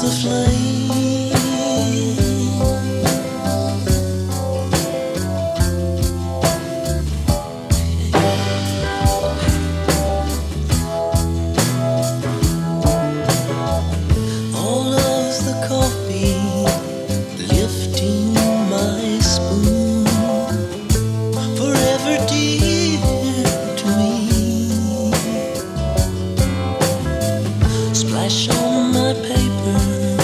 the flame. All of the coffee lifting my spoon, forever dear to me. Splash on my paper,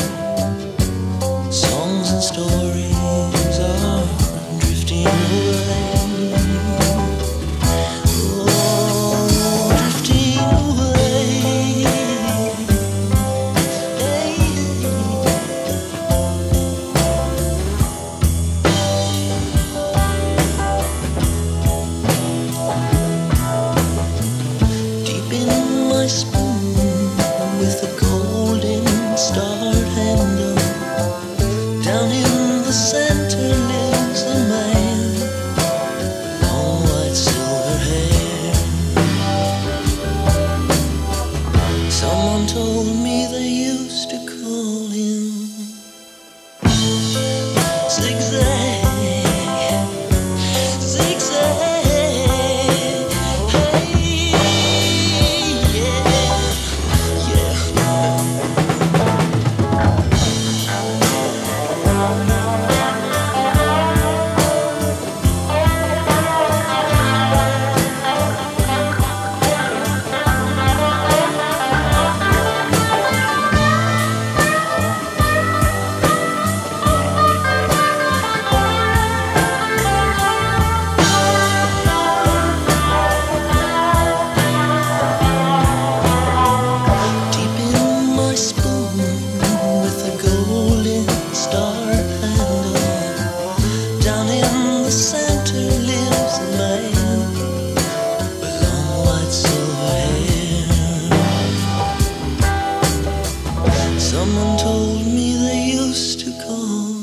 songs and stories are drifting away. Oh, drifting away. Hey. Deep in my spoon with a golden star handle, down in the center lives a man, long white silver hair. Someone told me they used to call him Zig Zag. Zig Zag. Hey, yeah, yeah. Deep in my spoon with a golden star handle, down in the center lives a man with long white silver hair. Someone told me they used to call